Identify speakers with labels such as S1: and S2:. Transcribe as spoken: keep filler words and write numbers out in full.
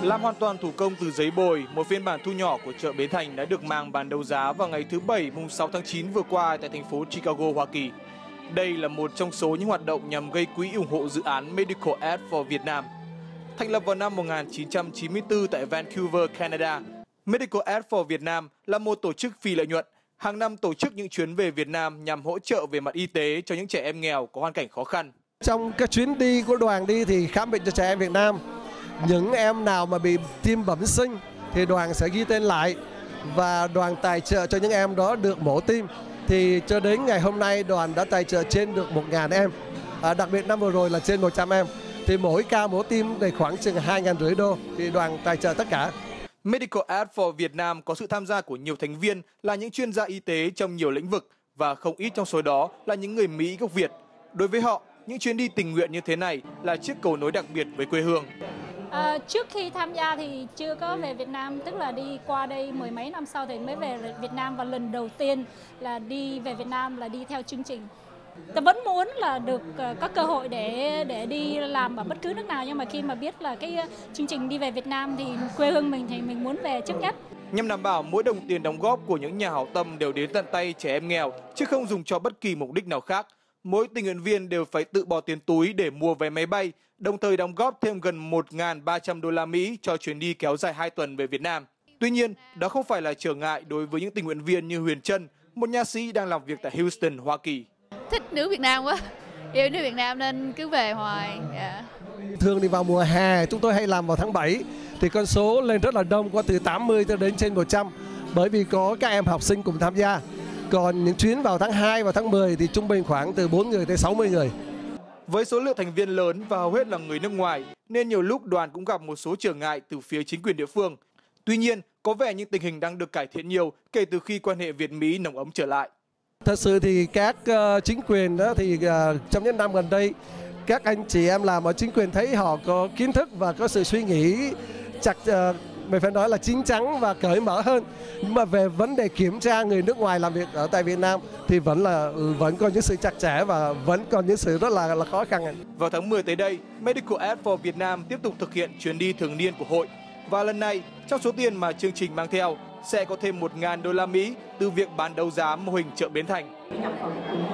S1: Làm hoàn toàn thủ công từ giấy bồi, một phiên bản thu nhỏ của chợ Bến Thành đã được mang bán đấu giá vào ngày thứ Bảy, mùng sáu tháng chín vừa qua tại thành phố Chicago, Hoa Kỳ. Đây là một trong số những hoạt động nhằm gây quỹ ủng hộ dự án Medical Aid for Vietnam. Thành lập vào năm một nghìn chín trăm chín mươi tư tại Vancouver, Canada, Medical Aid for Vietnam là một tổ chức phi lợi nhuận, hàng năm tổ chức những chuyến về Việt Nam nhằm hỗ trợ về mặt y tế cho những trẻ em nghèo có hoàn cảnh khó khăn.
S2: Trong các chuyến đi của đoàn đi thì khám bệnh cho trẻ em Việt Nam. Những em nào mà bị tim bẩm sinh thì đoàn sẽ ghi tên lại và đoàn tài trợ cho những em đó được mổ tim. Thì cho đến ngày hôm nay đoàn đã tài trợ trên được một nghìn em, à, đặc biệt năm vừa rồi là trên một trăm em. Thì mỗi ca mổ tim để khoảng chừng hai nghìn rưỡi đô thì đoàn tài trợ tất cả.
S1: Medical Aid for Vietnam có sự tham gia của nhiều thành viên là những chuyên gia y tế trong nhiều lĩnh vực và không ít trong số đó là những người Mỹ gốc Việt. Đối với họ, những chuyến đi tình nguyện như thế này là chiếc cầu nối đặc biệt với quê hương.
S3: À, trước khi tham gia thì chưa có về Việt Nam, tức là đi qua đây mười mấy năm sau thì mới về Việt Nam, và lần đầu tiên là đi về Việt Nam là đi theo chương trình. Ta vẫn muốn là được uh, có cơ hội để để đi làm ở bất cứ nước nào, nhưng mà khi mà biết là cái uh, chương trình đi về Việt Nam thì quê hương mình thì mình muốn về trước nhất.
S1: Nhằm đảm bảo mỗi đồng tiền đóng góp của những nhà hảo tâm đều đến tận tay trẻ em nghèo chứ không dùng cho bất kỳ mục đích nào khác, mỗi tình nguyện viên đều phải tự bỏ tiền túi để mua vé máy bay, đồng thời đóng góp thêm gần một nghìn ba trăm đô la Mỹ cho chuyến đi kéo dài hai tuần về Việt Nam. Tuy nhiên, đó không phải là trở ngại đối với những tình nguyện viên như Huyền Trân, một nha sĩ đang làm việc tại Houston, Hoa Kỳ.
S4: Thích nước Việt Nam quá, yêu nước Việt Nam nên cứ về hoài. Yeah.
S2: Thường thì vào mùa hè chúng tôi hay làm vào tháng bảy thì con số lên rất là đông, có từ tám mươi cho đến trên một trăm, bởi vì có các em học sinh cùng tham gia. Còn những chuyến vào tháng hai và tháng mười thì trung bình khoảng từ bốn người tới sáu mươi người.
S1: Với số lượng thành viên lớn và hầu hết là người nước ngoài nên nhiều lúc đoàn cũng gặp một số trở ngại từ phía chính quyền địa phương. Tuy nhiên, có vẻ như tình hình đang được cải thiện nhiều kể từ khi quan hệ Việt-Mỹ nồng ấm trở lại.
S2: Thật sự thì các uh, chính quyền đó thì uh, trong những năm gần đây, các anh chị em làm ở chính quyền thấy họ có kiến thức và có sự suy nghĩ chặt, uh, mình phải nói là chín chắn và cởi mở hơn. Nhưng mà về vấn đề kiểm tra người nước ngoài làm việc ở tại Việt Nam thì vẫn là vẫn còn những sự chặt chẽ và vẫn còn những sự rất là, là khó khăn.
S1: Vào tháng mười tới đây, Medical Aid for Vietnam tiếp tục thực hiện chuyến đi thường niên của hội. Và lần này, trong số tiền mà chương trình mang theo sẽ có thêm một nghìn đô la Mỹ từ việc bán đấu giá mô hình chợ Bến Thành.